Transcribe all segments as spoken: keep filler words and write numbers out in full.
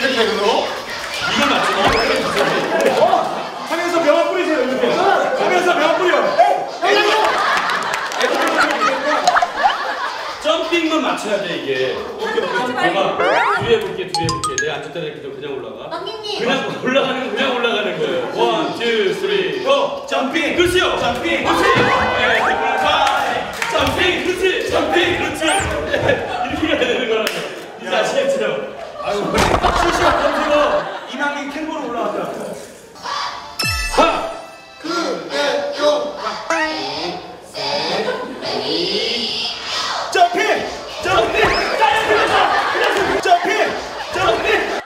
이렇게 되거든. 이걸 맞춰. 어! 하면서 명함 뿌리세요. 이렇게. 하면서 명함 뿌려. 점핑만 맞춰야 돼 이게. 봐봐. 뒤에 볼게, 뒤에 볼게. 내가 앉았다 이렇게 그냥 올라가. 막내님. 그냥 올라가는 거 그냥 올라가는 거예요. 원, 투, 쓰리, 고! 점핑. 그렇지요. 점핑. 그렇지. 점핑. 그렇지. 점핑. 그렇지. 이렇게 해야 되는 거라고. 이제 아시겠죠? 아유, 실시간 검색어 이만기 캔버로 올라왔다. 하! 그대요. 점핑! 점핑! 점핑! 점핑!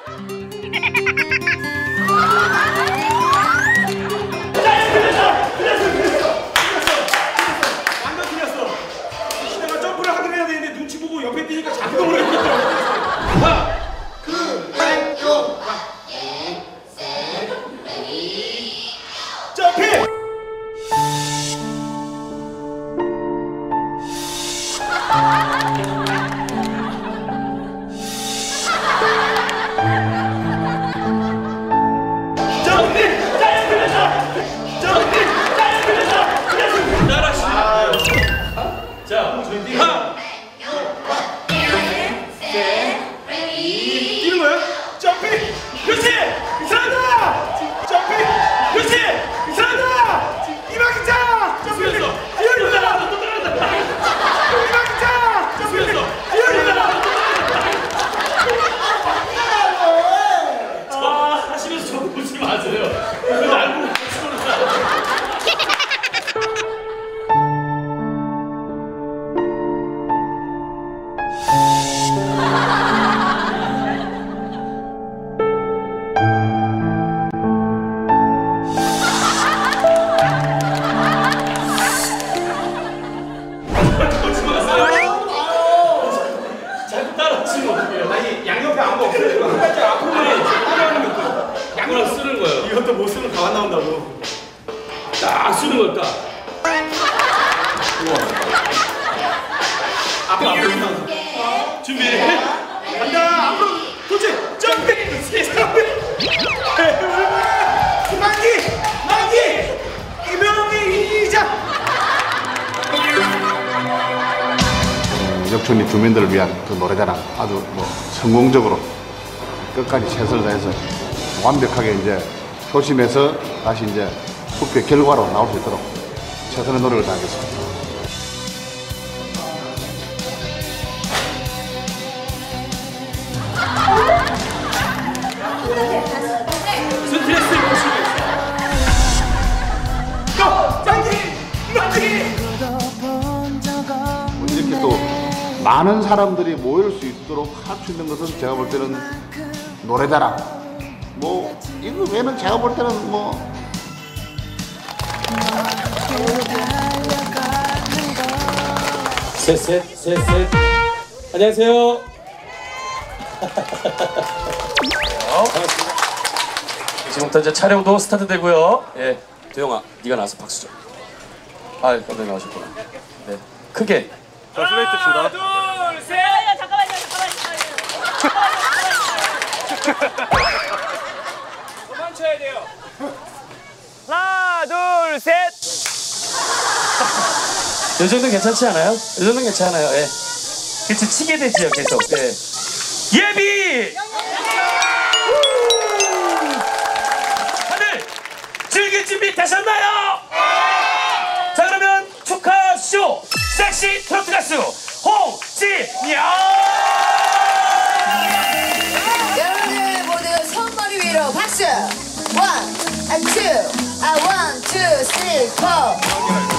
완전 틀렸어. 내가 점프를 하긴 해야 되는데 눈치 보고 옆에 뛰니까 자동으로 했거든. 하! 그대요. 점핑! 이것도 못 쓰는 가만 나온다고. 딱 쓰는 걸까? 우와. 앞으로 앞으로 나온다. 준비. 간다. 앞으로 도치. 점핑. 만기. 만기. 이명이 이자. 역촌리 주민들을 위한 그 노래자랑 아주 뭐 성공적으로 끝까지 최선을 다해서 완벽하게 이제 효심해서 다시 이제 투표 결과로 나올 수 있도록 최선의 노력을 다하겠습니다. 스트레스 이렇게 또 많은 사람들이 모일 수 있도록 할 수 있는 것은 제가 볼 때는 노래자랑 뭐 이거 외에는 제가 볼 때는 뭐 셋셋 셋셋 안녕하세요. 반갑습니다. 지금부터 이제 촬영도 스타트되고요. 예, 도영아, 네가 나와서 박수 줘. 아, 깜짝 나오셨구나. 네, 크게. 자, 슬레이트 친다. 하나, 둘, 셋. 잠깐만요, 잠깐만요. 그만 쳐야 돼요. 하나, 둘, 셋. 이 정도는 괜찮지 않아요? 이 정도는 괜찮아요. 예. 그치, 치게 되지요, 계속. 예. 예비! 다들 즐길 준비 되셨나요? 자, 그러면 축하쇼! 섹시 트로트 가수 홍진영! 여러분들 모두 손머리 위로 박수. 원, 아, 투, 아, 원, 투, 쓰리, 포.